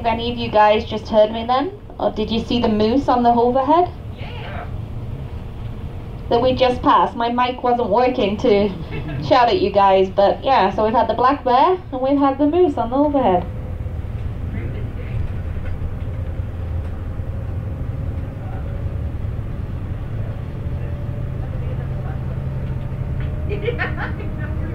if any of you guys just heard me then, or did you see the moose on the overhead? Yeah. That we just passed. My mic wasn't working to shout at you guys, but yeah, so we've had the black bear and we've had the moose on the overhead. Yeah.